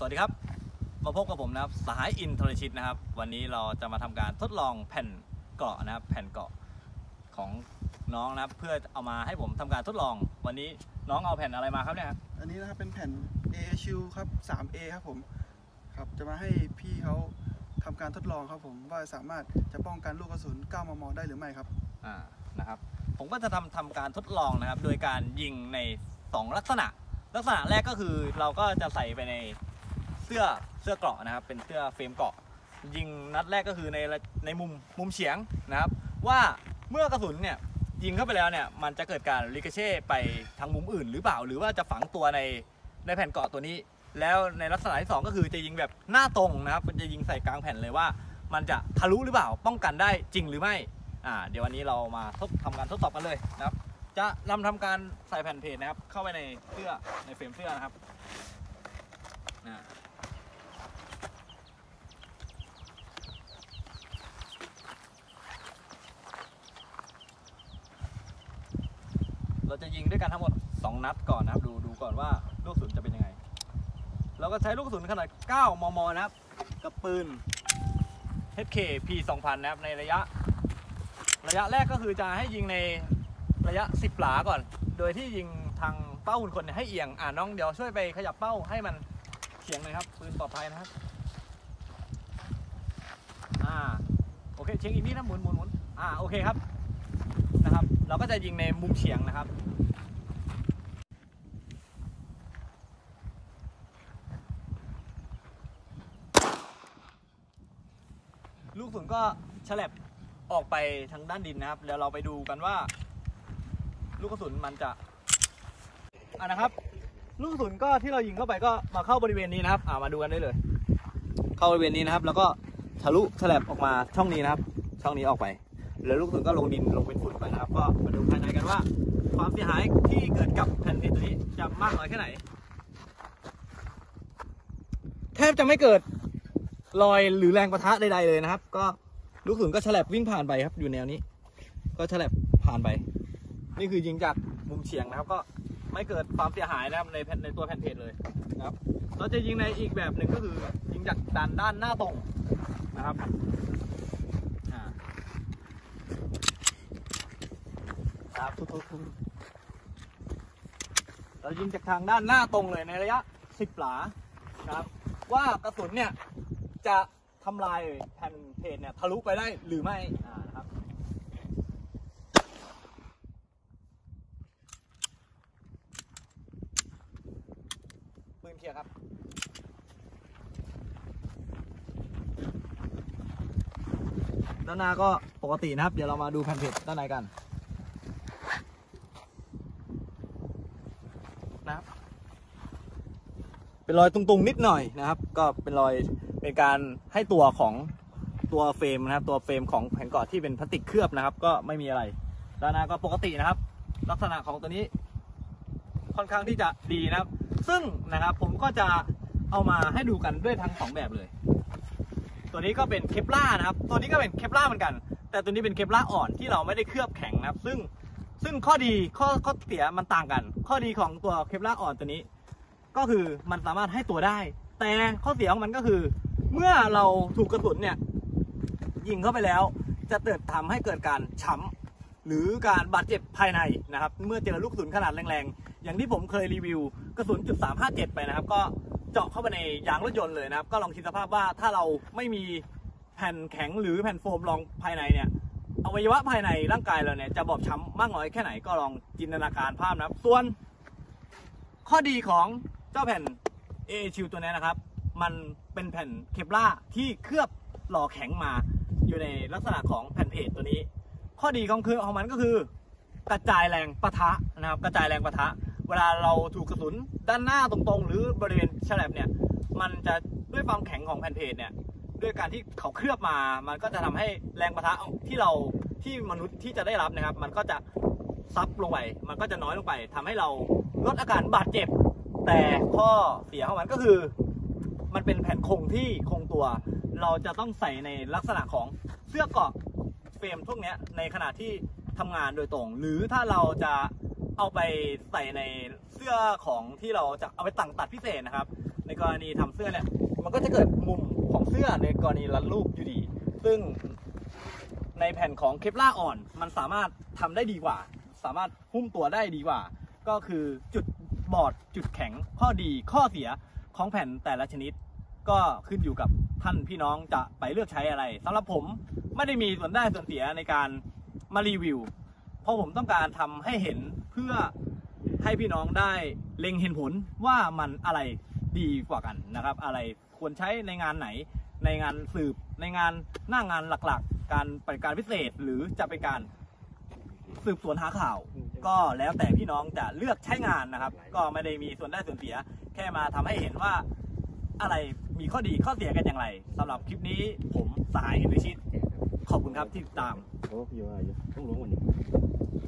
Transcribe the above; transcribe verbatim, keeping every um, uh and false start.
สวัสดีครับมาพบกับผมนะครับสหายอินทรชิตนะครับวันนี้เราจะมาทำการทดลองแผ่นเกาะนะครับแผ่นเกาะของน้องนะครับเพื่อเอามาให้ผมทำการทดลองวันนี้น้องเอาแผ่นอะไรมาครับเนี่ยอันนี้นะครับเป็นแผ่น เอ Shield ครับ ทรี เอ ครับผมครับจะมาให้พี่เขาทำการทดลองครับผมว่าสามารถจะป้องกันลูกกระสุน เก้ามม ได้หรือไม่ครับอ่านะครับผมก็จะทำทำการทดลองนะครับโดยการยิงในสองลักษณะลักษณะแรกก็คือเราก็จะใส่ไปในเสื้อเสื้อเกราะนะครับเป็นเสื้อเฟรมเกราะยิงนัดแรกก็คือในในมุมมุมเฉียงนะครับว่าเมื่อกระสุนเนี่ยยิงเข้าไปแล้วเนี่ยมันจะเกิดการริโกเช่ไปทางมุมอื่นหรือเปล่าหรือว่าจะฝังตัวในในแผ่นเกราะตัวนี้แล้วในลักษณะที่สองก็คือจะยิงแบบหน้าตรงนะครับจะยิงใส่กลางแผ่นเลยว่ามันจะทะลุหรือเปล่าป้องกันได้จริงหรือไม่อ่าเดี๋ยววันนี้เรามาทดทำการทดสอบกันเลยนะครับจะนำทำการใส่แผ่นเพจนะครับเข้าไปในเสื้อในเฟรมเสื้อนะครับเราจะยิงด้วยกันทั้งหมดสองนัดก่อนนะครับดูดูก่อนว่าลูกกระสุนจะเป็นยังไงเราก็ใช้ลูกกระสุนขนาดเก้ามมนะครับกับปืน เอช เค พี สองพัน นะครับในระยะระยะแรกก็คือจะให้ยิงในระยะสิบหลาก่อนโดยที่ยิงทางเป้าหุ่นคนให้เอียงอ่าน้องเดี๋ยวช่วยไปขยับเป้าให้มันเฉียงหน่อยครับปืนปลอดภัยนะครับอ่าโอเคเฉียงอีกนิดนะหมุนหมุนหมุนอ่าโอเคครับนะครับเราก็จะยิงในมุมเฉียงนะครับลูกกระสุนก็ฉลับออกไปทางด้านดินนะครับเดี๋ยวเราไปดูกันว่าลูกกระสุนมันจะอ่านะครับลูกกระสุนก็ที่เรายิงเข้าไปก็มาเข้าบริเวณนี้นะครับอ่ามาดูกันได้เลยเข้าบริเวณนี้นะครับแล้วก็ทะลุฉลับออกมาช่องนี้นะครับช่องนี้ออกไปแล้วลูกกระสุนก็ลงดินลงเป็นฝุ่นไปนะครับก็มาดูภายในกันว่าความเสียหายที่เกิดกับแผ่นเพจตัวนี้จะมากน้อยแค่ไหนแทบจะไม่เกิดรอยหรือแรงปะทะใดๆเลยนะครับก็ลูกกระสุนก็ฉลับวิ่งผ่านไปครับอยู่แนวนี้ก็ฉลับผ่านไปนี่คือยิงจากมุมเฉียงนะครับก็ไม่เกิดความเสียหายนะครับในในตัวแผ่นเพจเลยนะครับเราจะยิงในอีกแบบหนึ่งก็คือยิงจากด้านด้านหน้าตรงนะครับครับทุกๆเรายิงจากทางด้านหน้าตรงเลยในระยะสิบหลานะครับว่ากระสุนเนี่ยจะทำลายแผ่นเพจเนี่ยทะลุไปได้หรือไม่อ่านะครับปืนเคลียร์ครับด้านหน้าก็ปกตินะครับเดี๋ยวเรามาดูแผ่นเพจด้านในกันนะครับเป็นรอยตุงๆนิดหน่อยนะครับก็เป็นรอยเป็นการให้ตัวของตัวเฟรมนะครับตัวเฟรมของแผ่นเกาะที่เป็นพลาสติกเคลือบนะครับก็ไม่มีอะไรด้านหน้าก็ปกตินะครับลักษณะของตัวนี้ค่อนข้างที่จะดีนะครับซึ่งนะครับผมก็จะเอามาให้ดูกันด้วยทั้งสองแบบเลยตัวนี้ก็เป็นเคปล่านะครับตัวนี้ก็เป็นเคปล่าเหมือนกันแต่ตัวนี้เป็นเคปล่าอ่อนที่เราไม่ได้เคลือบแข็งนะครับซึ่งซึ่งข้อดีข้อข้อเสียมันต่างกันข้อดีของตัวเคปล่าอ่อนตัวนี้ก็คือมันสามารถให้ตัวได้แต่ข้อเสียของมันก็คือเมื่อเราถูกกระสุนเนี่ยยิงเข้าไปแล้วจะเกิดทำให้เกิดการช้ำหรือการบาดเจ็บภายในนะครับเมื่อเจอลูกกระสุนขนาดแรงๆอย่างที่ผมเคยรีวิวกระสุนจุดสามห้าเจ็ดไปนะครับก็เจาะเข้าไปในยางรถยนต์เลยนะครับก็ลองคิดสภาพว่าถ้าเราไม่มีแผ่นแข็งหรือแผ่นโฟมรองภายในเนี่ยอวัยวะภายในร่างกายเราเนี่ยจะบอบช้ำมากน้อยแค่ไหนก็ลองจินตนาการภาพนะครับส่วนข้อดีของเจ้าแผ่น เอ Shield ตัวนี้นะครับมันเป็นแผ่นเคปล่าที่เคลือบหล่อแข็งมาอยู่ในลักษณะของแผ่นเพจตัวนี้ข้อดีของคือของมันก็คือกระจายแรงปะทะนะครับกระจายแรงปะทะเวลาเราถูกกระสุนด้านหน้าตรงๆหรือบริเวณฉลับเนี่ยมันจะด้วยความแข็งของแผ่นเพจเนี่ยด้วยการที่เขาเคลือบมามันก็จะทำให้แรงปะทะที่เราที่มนุษย์ที่จะได้รับนะครับมันก็จะซับลงไปมันก็จะน้อยลงไปทำให้เราลดอาการบาดเจ็บแต่ข้อเสียของมันก็คือมันเป็นแผ่นคงที่คงตัวเราจะต้องใส่ในลักษณะของเสื้อเกราะเฟรมพวกนี้ในขณะที่ทำงานโดยตรงหรือถ้าเราจะเอาไปใส่ในเสื้อของที่เราจะเอาไปตัดตัดพิเศษนะครับในในกรณีทำเสื้อเนี่ยมันก็จะเกิดมุมของเสื้อในกรณีรัดรูปอยู่ดีซึ่งในแผ่นของเคปลาร์อ่อนมันสามารถทำได้ดีกว่าสามารถหุ้มตัวได้ดีกว่าก็คือจุดบอดจุดแข็งข้อดีข้อเสียของแผ่นแต่ละชนิดก็ขึ้นอยู่กับท่านพี่น้องจะไปเลือกใช้อะไรสำหรับผมไม่ได้มีส่วนได้ส่วนเสียในการมารีวิวเพราะผมต้องการทำให้เห็นเพื่อให้พี่น้องได้เล็งเห็นผลว่ามันอะไรดีกว่ากันนะครับอะไรควรใช้ในงานไหนในงานสืบในงานหน้างานหลักๆการปฏิบัติการพิเศษหรือจะเป็นการสืบสวนหาข่าวก็แล้วแต่พี่น้องจะเลือกใช้งานนะครับก็ไม่ได้มีส่วนได้ส่วนเสียแค่มาทำให้เห็นว่าอะไรมีข้อดีข้อเสียกันอย่างไรสำหรับคลิปนี้ผมสหายเฮนริชิตขอบคุณครับที่ติดตามโอ้ยว่าอยู่ต้องรู้วันนี้